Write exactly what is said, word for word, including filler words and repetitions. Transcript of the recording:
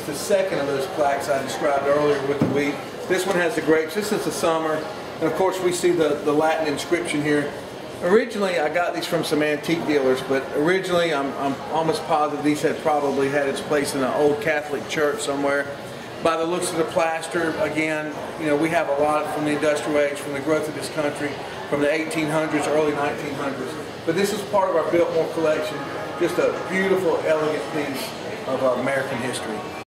the second of those plaques I described earlier with the wheat. This one has the grapes. This is the summer. And of course we see the, the Latin inscription here. Originally I got these from some antique dealers, but originally I'm, I'm almost positive these had probably had its place in an old Catholic church somewhere. By the looks of the plaster, again, you know, we have a lot from the industrial age, from the growth of this country, from the eighteen hundreds, early nineteen hundreds. But this is part of our Biltmore collection, just a beautiful, elegant piece of our American history.